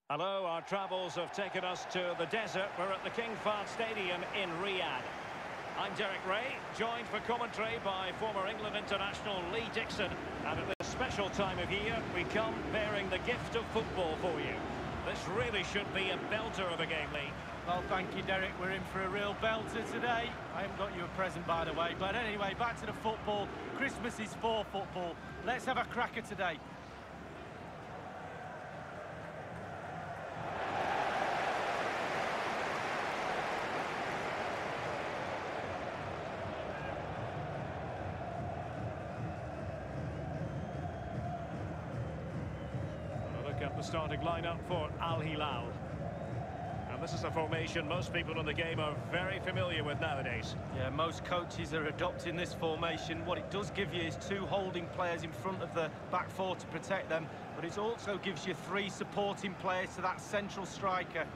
Hello, our travels have taken us to the desert. We're at the King Fahd Stadium in Riyadh. I'm Derek Ray, joined for commentary by former England international Lee Dixon. And at this special time of year, we come bearing the gift of football for you. This really should be a belter of a game, Lee. Well, thank you, Derek. We're in for a real belter today. I haven't got you a present, by the way. But anyway, back to the football. Christmas is for football. Let's have a cracker today. At the starting lineup for Al Hilal. And this is a formation most people in the game are very familiar with nowadays. Yeah, most coaches are adopting this formation. What it does give you is two holding players in front of the back four to protect them, but it also gives you three supporting players to that central striker.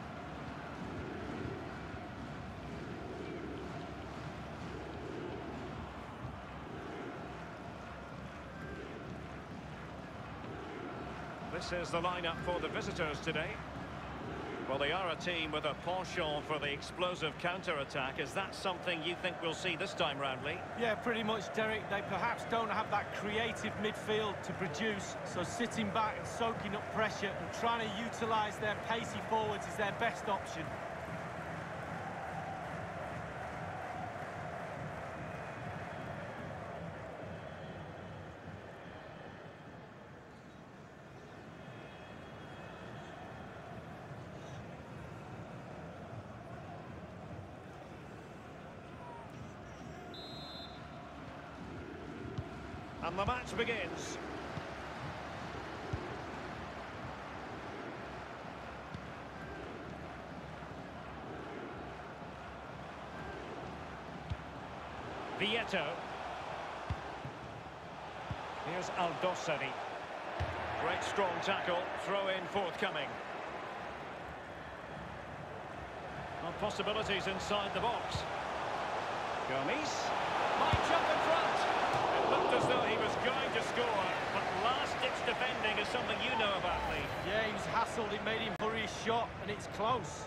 This is the lineup for the visitors today. Well, they are a team with a penchant for the explosive counter-attack. Is that something you think we'll see this time round, Lee? Yeah, pretty much, Derek. They perhaps don't have that creative midfield to produce, so sitting back and soaking up pressure and trying to utilise their pacey forwards is their best option. And the match begins. Vieto. Here's Al-Dossari. Great strong tackle, throw in forthcoming. Well, possibilities inside the box. Gomes might jump in front. Looked as though he was going to score, but last-ditch defending is something you know about, Lee. Yeah, he was hassled, it made him hurry his shot, and it's close.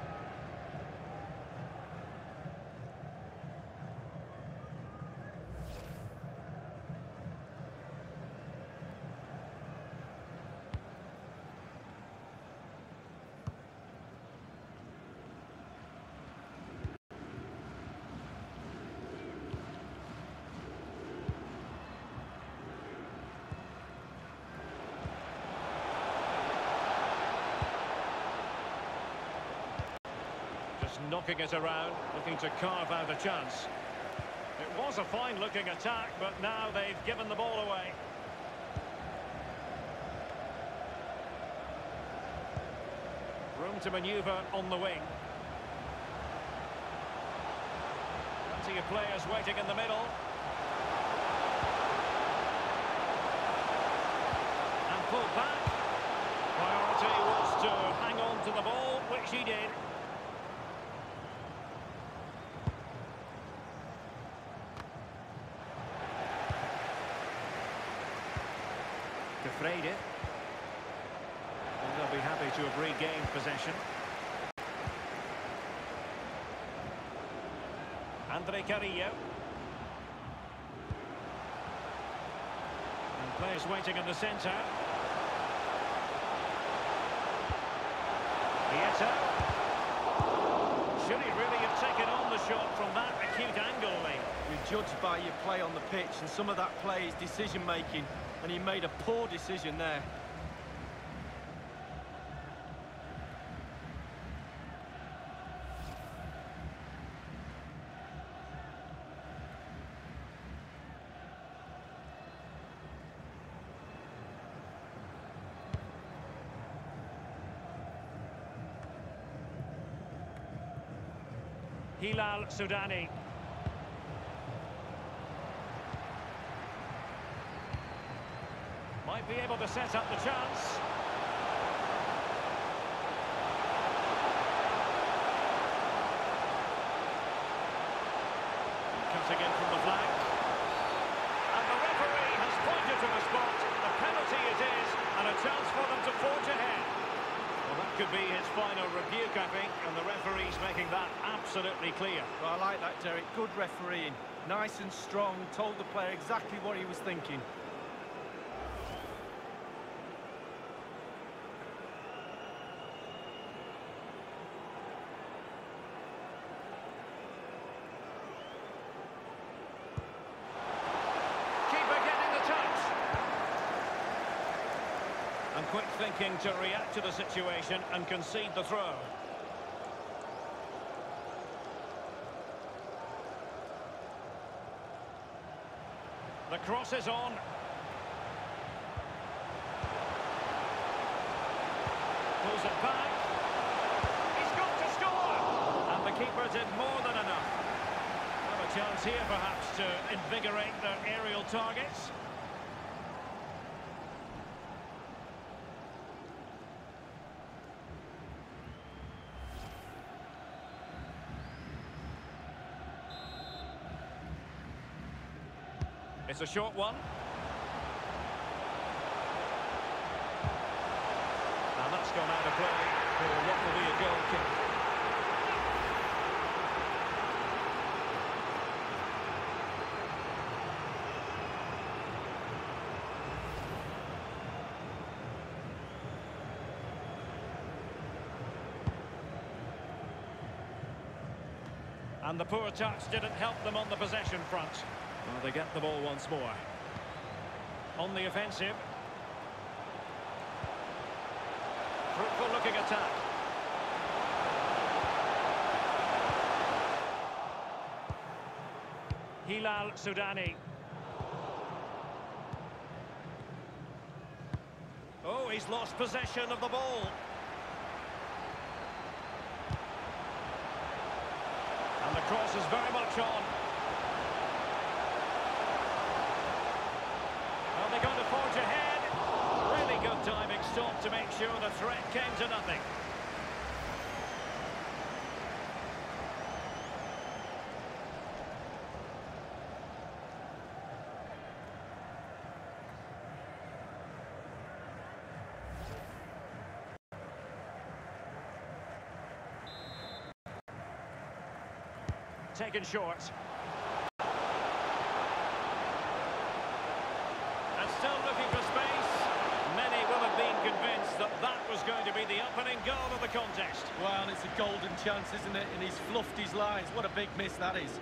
Knocking it around, looking to carve out a chance. It was a fine-looking attack, but now they've given the ball away. Room to manoeuvre on the wing. Plenty of players waiting in the middle. And pulled back. Priority was to hang on to the ball, which he did. Freire. And they'll be happy to have regained possession. Andre Carrillo. And players waiting in the centre. Vieto. Should he really have taken on the shot from that acute angle, Lee? You're judged by your play on the pitch, and some of that play is decision-making. And he made a poor decision there. Hilal Sudani. Might be able to set up the chance. Cutting in from the flank. And the referee has pointed to the spot. A penalty it is, and a chance for them to forge ahead. could be his final rebuke, I think, and the referee's making that absolutely clear. Well, I like that, Derek. Good refereeing. Nice and strong, told the player exactly what he was thinking. And quick thinking to react to the situation and concede the throw. The cross is on. Pulls it back. He's got to score! And the keeper did more than enough. Have a chance here perhaps to invigorate their aerial targets. It's a short one. And that's gone out of play for what will be a goal kick. And the poor touch didn't help them on the possession front. Well, they get the ball once more. On the offensive. Fruitful looking attack. Hilal Soudani. Oh, he's lost possession of the ball. And the cross is very much on. Are they going to forge ahead? Really good timing stop to make sure the threat came to nothing. Taken short. And still looking for space. Many will have been convinced that that was going to be the opening goal of the contest. Well, it's a golden chance, isn't it? And he's fluffed his lines. What a big miss that is.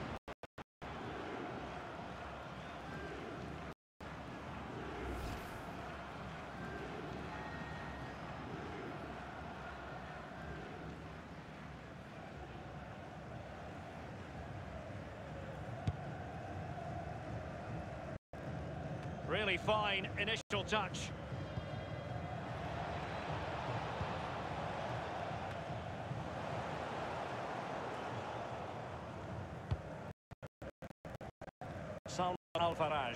Really fine initial touch. Salman Al-Faraj.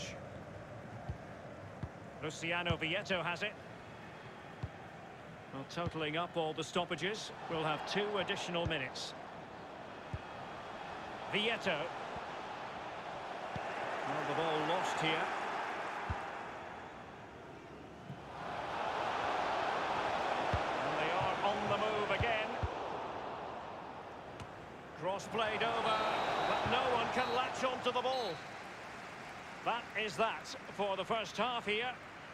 Luciano Vieto has it. Well, totalling up all the stoppages, we'll have 2 additional minutes. Vieto. Well, the ball lost here. On the move again. Cross played over, but no one can latch onto the ball. That is that for the first half here.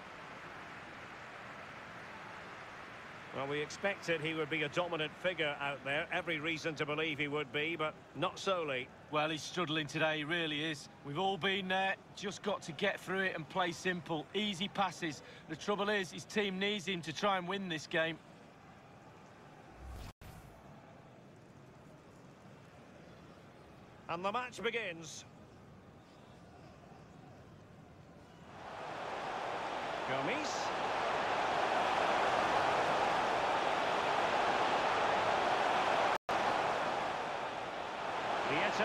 Well, we expected he would be a dominant figure out there. Every reason to believe he would be, but not solely. Well, he's struggling today, he really is. We've all been there, just got to get through it and play simple, easy passes. The trouble is, his team needs him to try and win this game. And the match begins. Gomes. Vieto.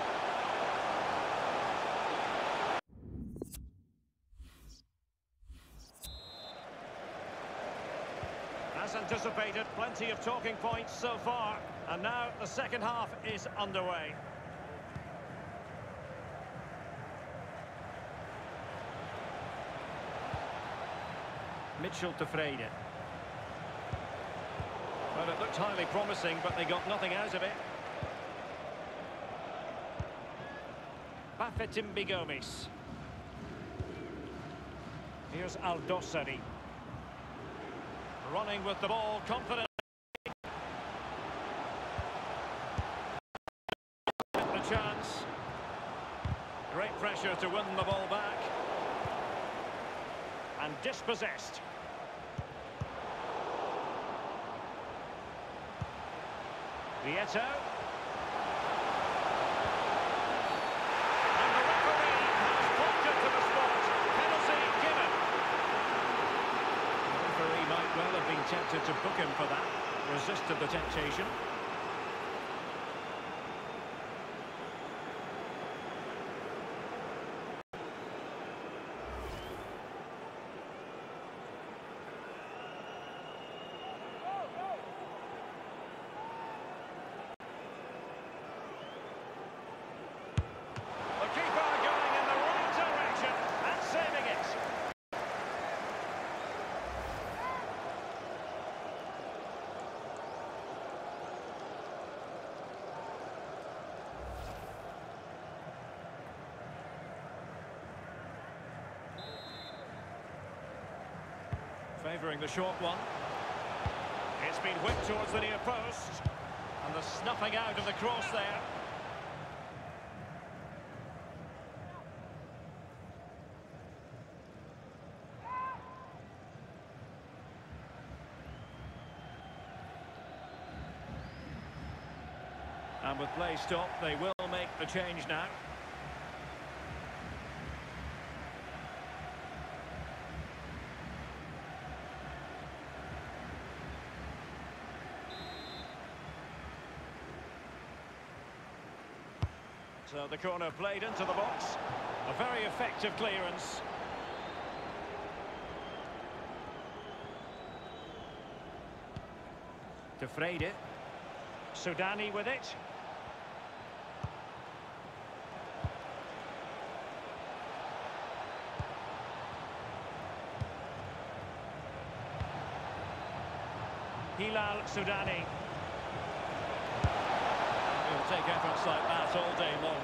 As anticipated, plenty of talking points so far. And now the second half is underway. Mitchell Tevrede. looked highly promising, but they got nothing out of it. Bafétimbi Gomis. Here's Aldosari. Running with the ball, confident. The chance. Great pressure to win the ball back. And dispossessed. Vieto. And the referee has pointed to the spot. Penalty given. The referee might well have been tempted to book him for that. Resisted the temptation. Favouring the short one. It's been whipped towards the near post. And the snuffing out of the cross there. And with play stopped, they will make the change now. So the corner played into the box. A very effective clearance. De Vrede. Soudani with it. Hilal Soudani. He'll take efforts like that all day long.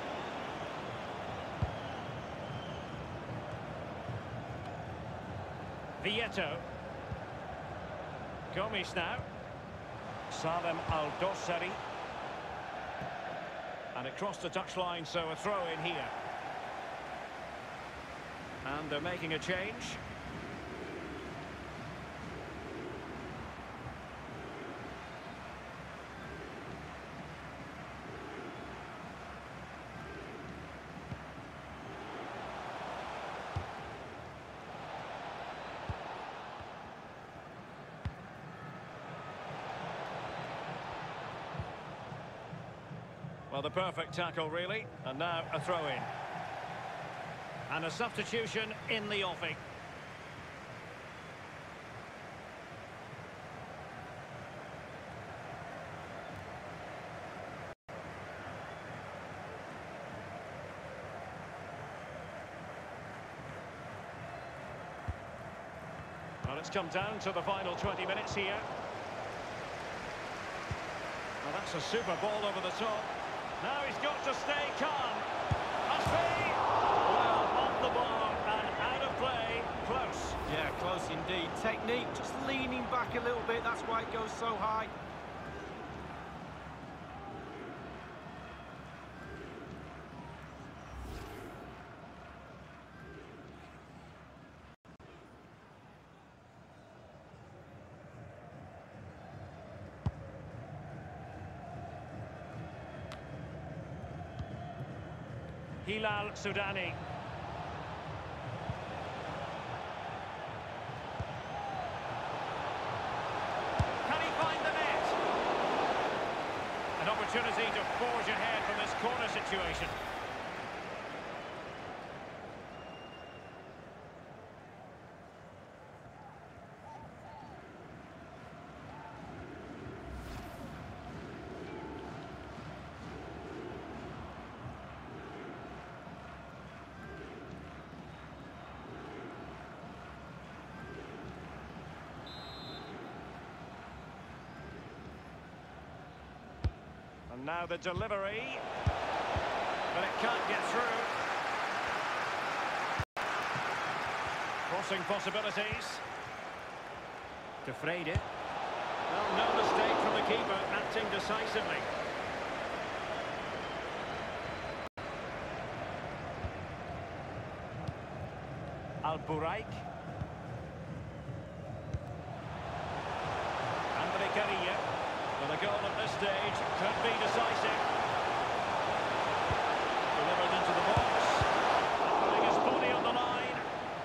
Vieto. Gomis now. Salem Aldosari. And it crossed the touchline, so a throw in here. And they're making a change. Well, the perfect tackle, really. And now a throw-in. And a substitution in the offing. Well, it's come down to the final 20 minutes here. Well, that's a super ball over the top. Now he's got to stay calm. Asfi! Well, off the bar and out of play. Close. Yeah, close indeed. Technique, just leaning back a little bit. That's why it goes so high. Hilal Soudani. Can he find the net? An opportunity to forge ahead from this corner situation. And now the delivery. But it can't get through. Crossing possibilities. De Vrede. Well, no mistake from the keeper, acting decisively. Al-Buraik. André Carrillo. Well, the goal at this stage could be decisive. Delivered into the box. Putting his body on the line.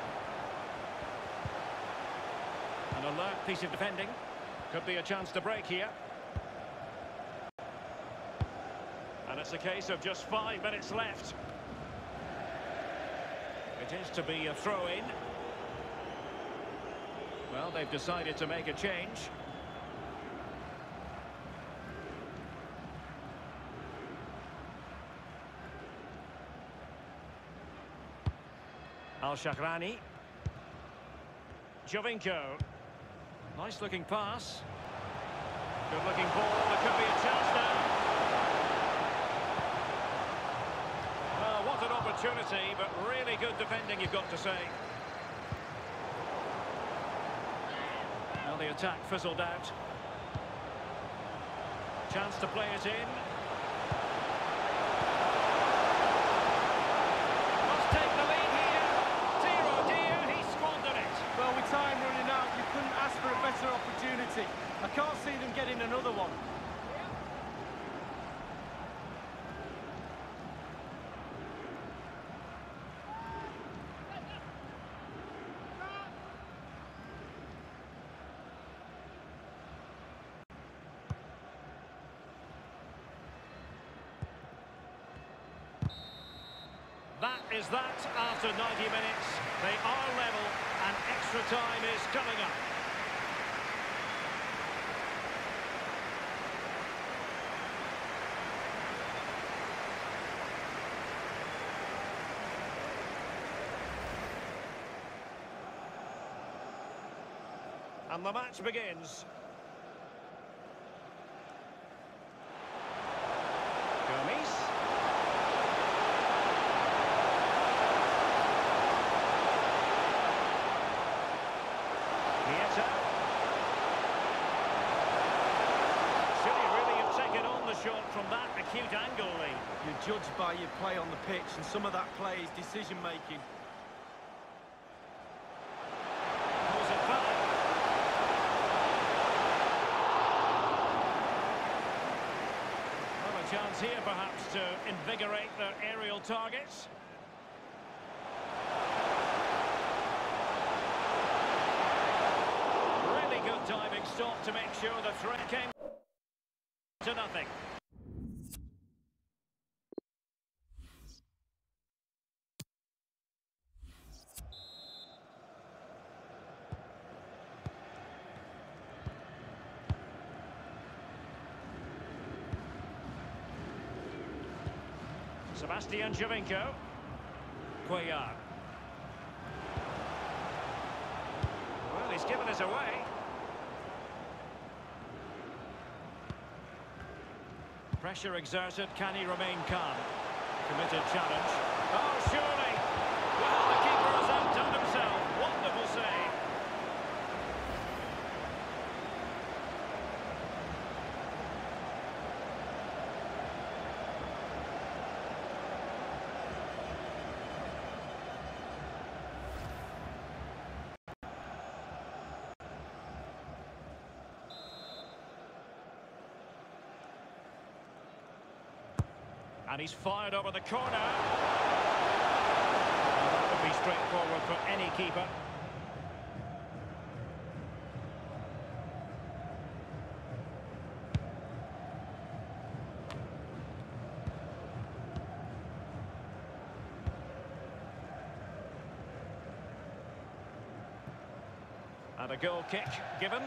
An alert piece of defending. Could be a chance to break here. And it's a case of just 5 minutes left. It is to be a throw-in. Well, they've decided to make a change. Al-Shahrani. Jovinko. Nice looking pass. Good looking ball. There could be a chance now. Well, what an opportunity, but really good defending, you've got to say. Well, the attack fizzled out. Chance to play it in. Must take the lead here. Dear oh dear, he squandered it. Well, with time running out, you couldn't ask for a better opportunity. I can't see them getting another one. That is that after 90 minutes. They are level and extra time is coming up. And the match begins. Gomes. Nieta. Should he really have taken on the shot from that acute angle, Lee? You're judged by your play on the pitch, and some of that play is decision-making. Pulls it back. Well, a chance here, perhaps, to invigorate their aerial targets. Really good diving stop to make sure the threat came to nothing. Sebastian Jovinko. Cuellar. Well, he's given us away. Pressure exerted, can he remain calm? Committed challenge. Oh, surely! Well, the keeper has outdone himself. Wonderful save. And he's fired over the corner. Well, that would be straightforward for any keeper. And a goal kick given.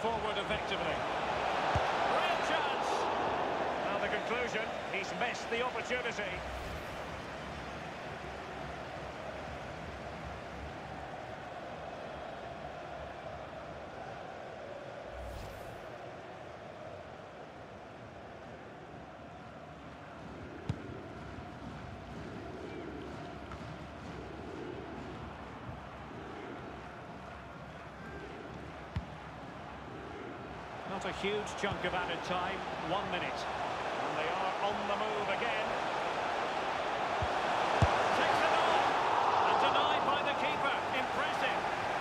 forward effectively. Real chance! Now the conclusion, he's missed the opportunity. Not a huge chunk of added time, 1 minute. And they are on the move again. Takes it on! And denied by the keeper. Impressive.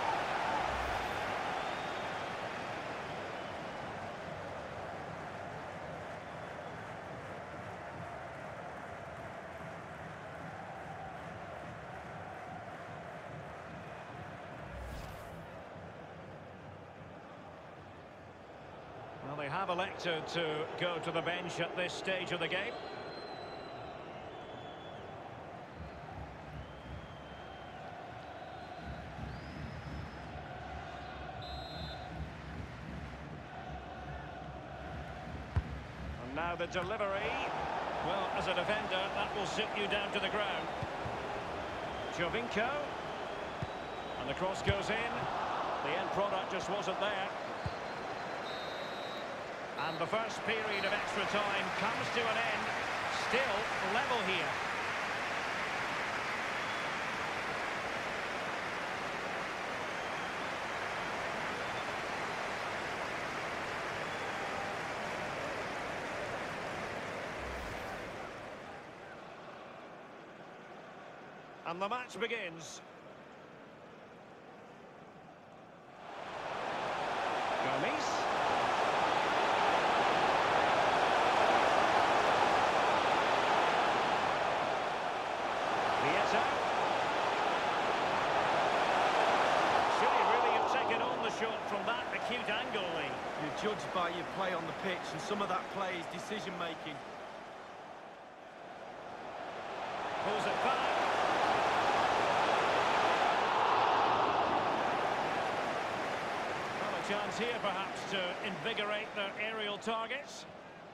Well, they have elected to go to the bench at this stage of the game. And now the delivery. Well, as a defender, that will sit you down to the ground. Jovinko. And the cross goes in. The end product just wasn't there. And the first period of extra time comes to an end. Still level here. And the match begins. Gomes. Should he really have taken on the shot from that acute angle, Lee? You're judged by your play on the pitch, and some of that play is decision-making. Pulls it back. Well, a chance here, perhaps, to invigorate their aerial targets.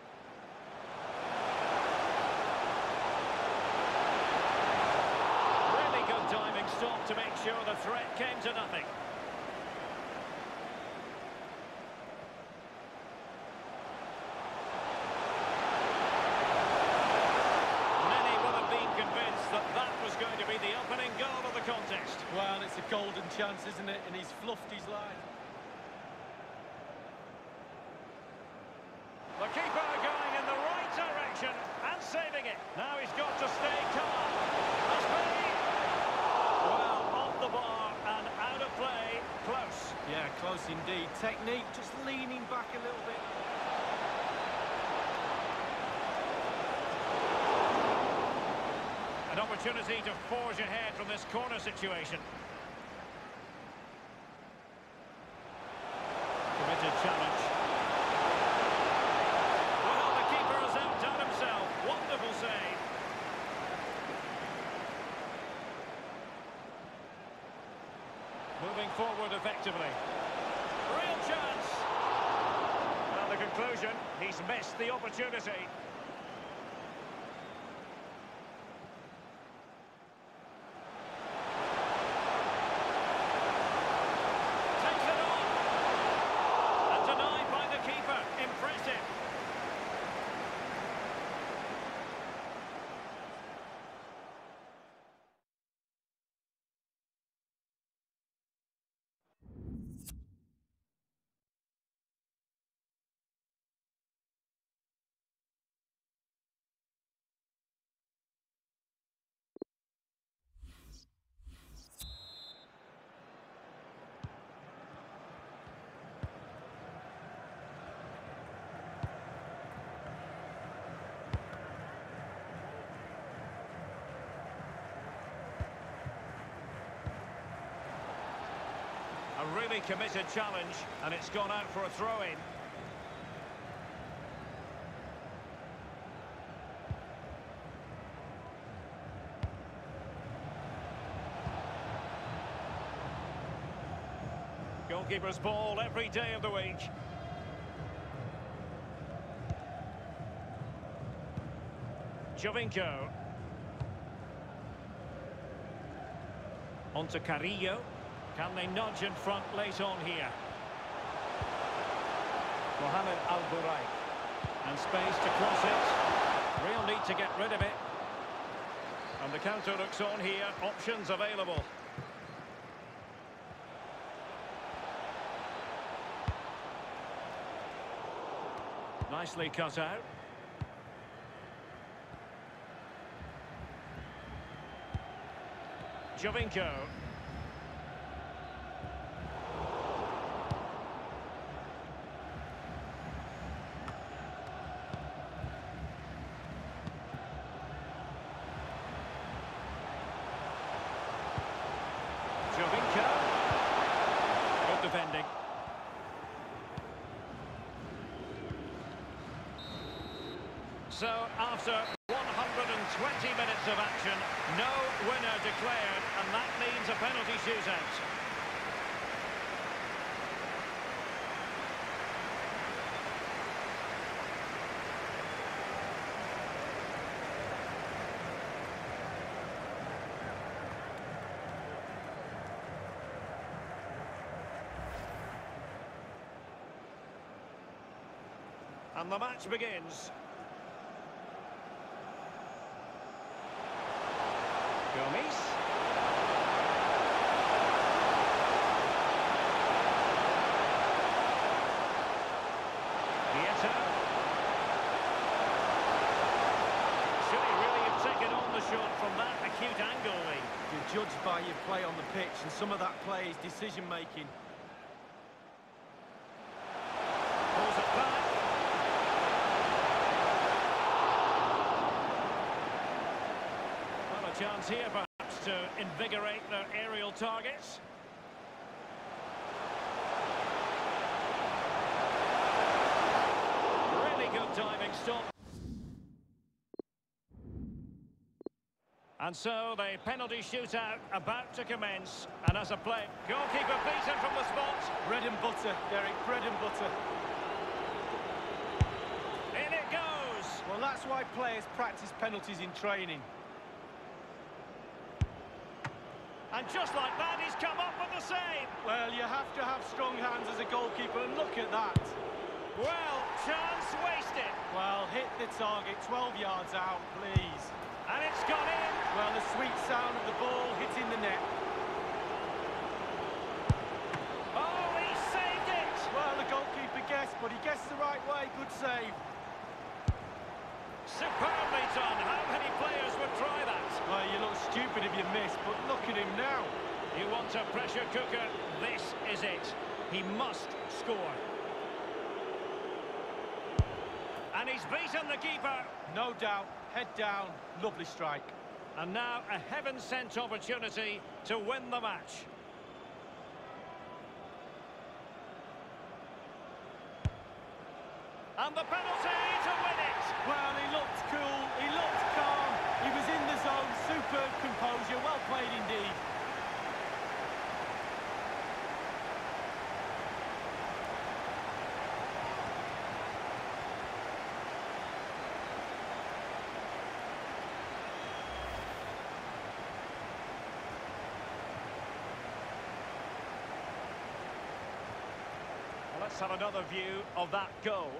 Diving stop to make sure the threat came to nothing. Many will have been convinced that that was going to be the opening goal of the contest. Well, it's a golden chance, isn't it? And he's fluffed his line. The keeper going in the right direction and saving it. Now he's got to stay calm. Must be. Well, off the bar and out of play. Close. Yeah, close indeed. Technique, just leaning back a little bit. An opportunity to forge ahead from this corner situation. Committed challenge. Well, the keeper has outdone himself. Wonderful save. Moving forward effectively. Real chance. Well, the conclusion, he's missed the opportunity. Takes it on. And denied by the keeper. Impressive. A really committed challenge, and it's gone out for a throw-in. Goalkeeper's ball every day of the week. Jovinko. On to Carrillo. Can they nudge in front late on here? Mohamed Al-Bouraik. And space to cross it. Real need to get rid of it. And the counter looks on here. Options available. Nicely cut out. Jovinko. Jovinko. Good defending. So, after 120 minutes of action, no winner declared, and that means a penalty shootout. And the match begins. Gomes. Nieto. Should he really have taken on the shot from that acute angle, Lee? You're judged by your play on the pitch, and some of that play is decision-making. Pulls it back. Chance here perhaps to invigorate their aerial targets. Really good diving stop. And so the penalty shootout about to commence. And as a play, goalkeeper beaten from the spot. Bread and butter, Derek, bread and butter. In it goes. Well, that's why players practice penalties in training. And just like that, he's come up with the save. Well, you have to have strong hands as a goalkeeper, and look at that. Well, chance wasted. Well, hit the target, 12 yards out, please. And it's gone in. Well, the sweet sound of the ball hitting the net. Oh, he saved it. Well, the goalkeeper guessed, but he guessed the right way. Good save. Superbly done. How many players would try that? Well, you look stupid if you miss, but look at him now. You want a pressure cooker? This is it. He must score. And he's beaten the keeper. No doubt. Head down. Lovely strike. And now a heaven-sent opportunity to win the match. And the penalty to win it. Well, he looked cool. He looked calm. He was in the zone. Superb composure. Well played indeed. Well, let's have another view of that goal.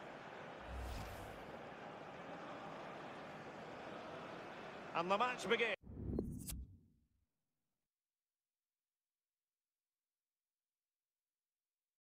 And the match begins.